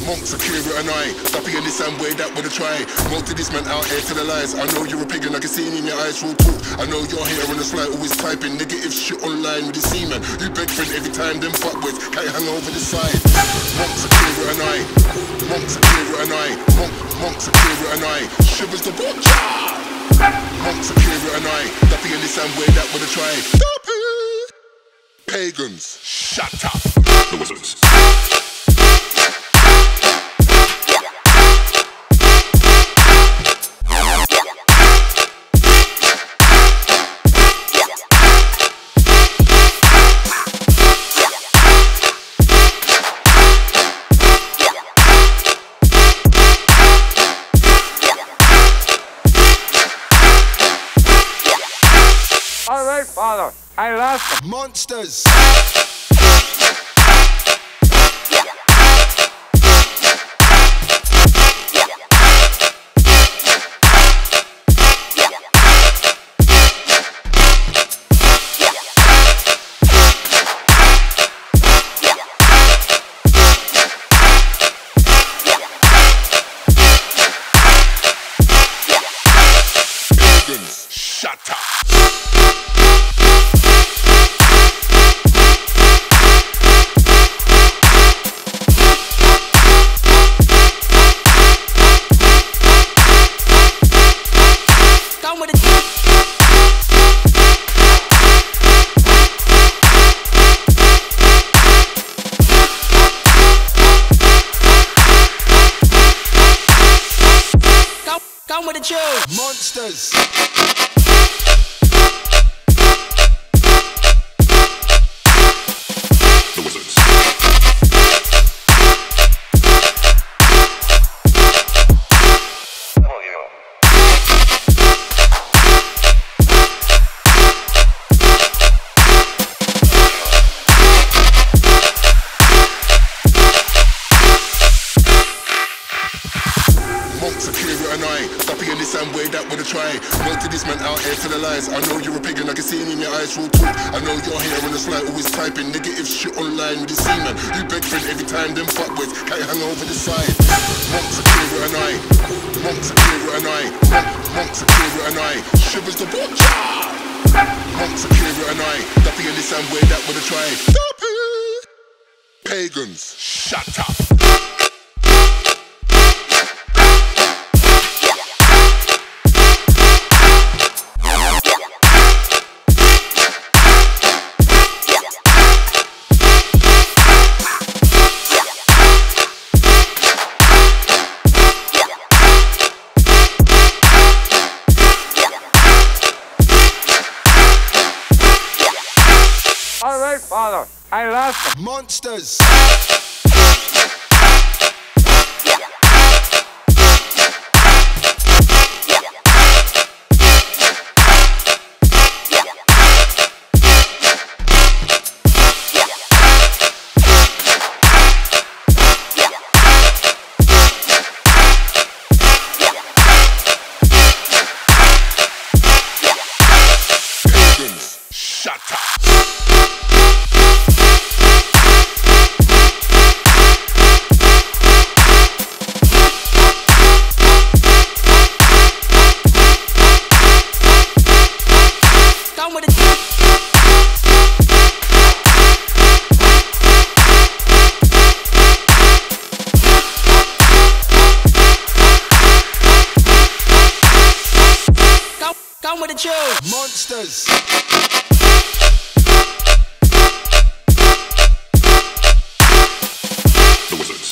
Monks are clearer and I Dappy and this and way that would have tried. Most of this man out here to the lies. I know you're a pig and I can see it in your eyes. Real talk, I know you're here on the slide, always typing negative shit online with the seaman. You beg friend every time them fuckwits can't hang over the side. Monks are clearer and I Monks are clearer and I Monks are clearer and I Shivers the butcher. Monks are clearer and I Dappy and this and way that would have tried. Pagans, shut up. The Wizards. All right, father, I lost them. Monsters. Shut up. Come with the tune. Monsters. The Wizards. Oh yeah. Monks are clearer and I Dappy and this and way that would have tried. Most of this man out here to the lies. I know you're a pig and I can see it in your eyes. Real talk, I know you're here on the slide, always typing negative shit online with the seaman. You beg friend every time them fuckwits can't hang over the side. Monks are clearer and I Monks are clearer and I Monks are clearer and I Shivers the butcher. Monks are clearer and I Dappy and this and way that would have tried. Pagans, shut up. All right, father, I lost them. Monsters. Pagans, shut up. Come with the tune. Monsters. The Wizards.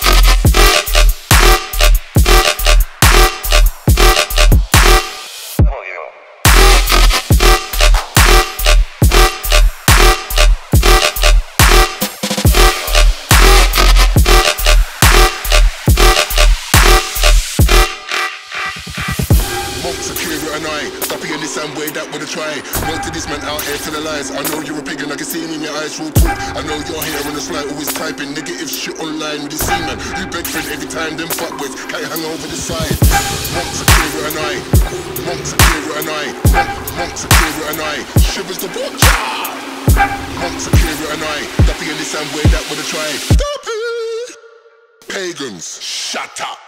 Oh yeah. Monks are clearer and I Dappy and this and way that would have tried. Most of this man out here to the lies. I know you're a pig and I can see it in your eyes. Real talk, I know you're here on the slide, always typing negative shit online with the seaman. You beg friend every time them fuckwits can't hang over the side. Monks are clearer and I Monks are clearer and I Monks are clearer and I Shivers the butcher. Monks are clearer and I Dappy and this and way that would have tried. pagans. Shut up.